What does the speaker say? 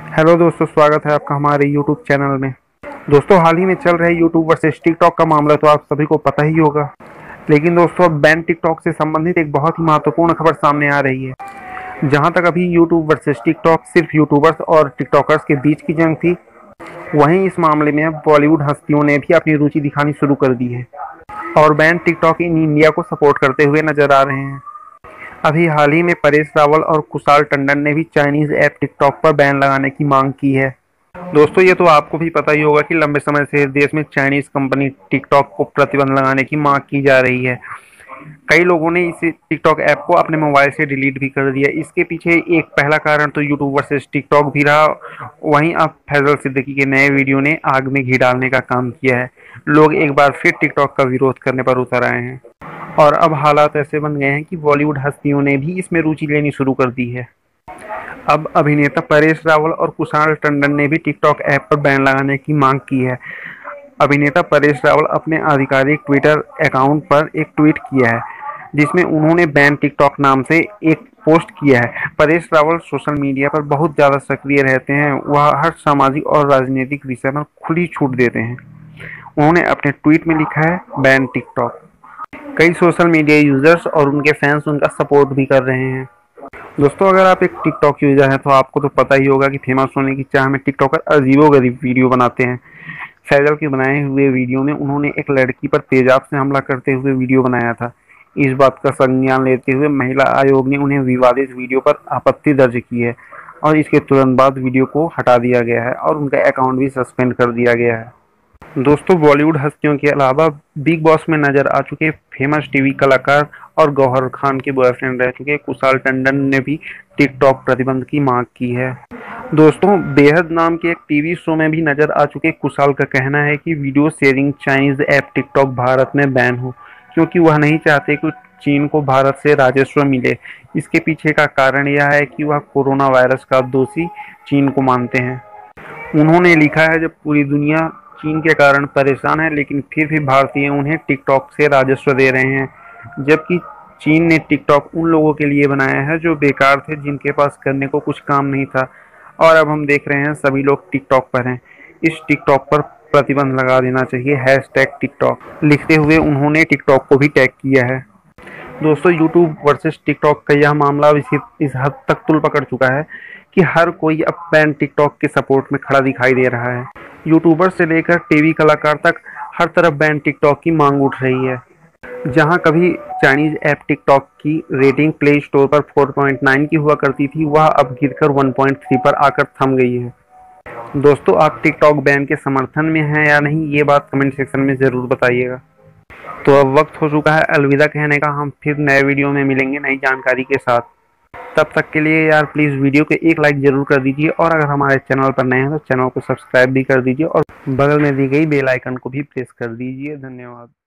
Hello दोस्तों, स्वागत है आपका हमारे यूट्यूब चैनल में। दोस्तों, हाल ही में चल रहे यूट्यूब वर्सेस टिकटॉक का मामला तो आप सभी को पता ही होगा। लेकिन दोस्तों, अब बैन टिकटॉक से संबंधित एक बहुत ही महत्वपूर्ण खबर सामने आ रही है। जहां तक अभी यूट्यूब वर्सेस टिकटॉक सिर्फ यूट्यूबर्स और टिकटॉकर्स के बीच की जंग थी, वहीं इस मामले में अब बॉलीवुड हस्तियों ने भी अपनी रुचि दिखानी शुरू कर दी है और बैन टिकटॉक इन इंडिया को सपोर्ट करते हुए नजर आ रहे हैं। अभी हाल ही में परेश रावल और कुशाल टंडन ने भी चाइनीज ऐप टिकटॉक पर बैन लगाने की मांग की है। दोस्तों, ये तो आपको भी पता ही होगा कि लंबे समय से देश में चाइनीज कंपनी टिकटॉक को प्रतिबंध लगाने की मांग की जा रही है। कई लोगों ने इस टिकटॉक ऐप को अपने मोबाइल से डिलीट भी कर दिया। इसके पीछे एक पहला कारण तो यूट्यूब वर्सेस टिकटॉक भी रहा। वहीं अब फैजल सिद्दीकी के नए वीडियो ने आग में घी डालने का काम किया है। लोग एक बार फिर टिकटॉक का विरोध करने पर उतर आए हैं और अब हालात ऐसे बन गए हैं कि बॉलीवुड हस्तियों ने भी इसमें रुचि लेनी शुरू कर दी है। अब अभिनेता परेश रावल और कुशाल टंडन ने भी टिकटॉक ऐप पर बैन लगाने की मांग की है। अभिनेता परेश रावल अपने आधिकारिक ट्विटर अकाउंट पर एक ट्वीट किया है, जिसमें उन्होंने बैन टिकटॉक नाम से एक पोस्ट किया है। परेश रावल सोशल मीडिया पर बहुत ज़्यादा सक्रिय रहते हैं। वह हर सामाजिक और राजनीतिक विषय पर खुली छूट देते हैं। उन्होंने अपने ट्वीट में लिखा है, बैन टिकटॉक। कई सोशल मीडिया यूजर्स और उनके फैंस उनका सपोर्ट भी कर रहे हैं। दोस्तों, अगर आप एक टिकटॉक यूजर हैं तो आपको तो पता ही होगा कि फेमस होने की चाह में टिकटॉकर अजीबोगरीब वीडियो बनाते हैं। फैजल के बनाए हुए वीडियो में उन्होंने एक लड़की पर तेजाब से हमला करते हुए वीडियो बनाया था। इस बात का संज्ञान लेते हुए महिला आयोग ने उन्हें विवादित वीडियो पर आपत्ति दर्ज की है और इसके तुरंत बाद वीडियो को हटा दिया गया है और उनका अकाउंट भी सस्पेंड कर दिया गया है। दोस्तों, बॉलीवुड हस्तियों के अलावा बिग बॉस में नजर आ चुके फेमस टीवी कलाकार और गौहर खान के बॉयफ्रेंड रह चुके कुशाल टंडन ने भी टिकटॉक प्रतिबंध की मांग की है। दोस्तों, बेहद नाम के एक टीवी शो में भी नजर आ चुके कुशाल का कहना है कि video sharing Chinese app TikTok Bharat में बैन हो, क्योंकि वह नहीं चाहते कि चीन को भारत से राजस्व मिले। इसके पीछे का कारण यह है कि वह कोरोना वायरस का दोषी चीन को मानते हैं। उन्होंने लिखा है, जब पूरी दुनिया चीन के कारण परेशान है, लेकिन फिर भी भारतीय उन्हें टिकटॉक से राजस्व दे रहे हैं, जबकि चीन ने टिकटॉक उन लोगों के लिए बनाया है जो बेकार थे, जिनके पास करने को कुछ काम नहीं था। और अब हम देख रहे हैं सभी लोग टिकटॉक पर हैं। इस टिकटॉक पर प्रतिबंध लगा देना चाहिए, #टिकटॉक लिखते हुए उन्होंने टिकटॉक को भी टैग किया है। दोस्तों, यूट्यूब वर्सेस टिकटॉक का यह मामला इस हद तक तुल पकड़ चुका है कि हर कोई अब बैन टिकटॉक के सपोर्ट में खड़ा दिखाई दे रहा है। यूट्यूबर से लेकर टीवी कलाकार तक हर तरफ बैन टिकटॉक की मांग उठ रही है। जहां कभी चाइनीज ऐप टिकटॉक की रेटिंग प्ले स्टोर पर 4.9 की हुआ करती थी, वह अब गिरकर 1.3 पर आकर थम गई है। दोस्तों, आप टिकटॉक बैन के समर्थन में हैं या नहीं, ये बात कमेंट सेक्शन में ज़रूर बताइएगा। तो अब वक्त हो चुका है अलविदा कहने का। हम फिर नए वीडियो में मिलेंगे नई जानकारी के साथ। तब तक के लिए यार प्लीज़ वीडियो को एक लाइक ज़रूर कर दीजिए और अगर हमारे चैनल पर नए हैं तो चैनल को सब्सक्राइब भी कर दीजिए और बगल में दी गई बेल आइकन को भी प्रेस कर दीजिए। धन्यवाद।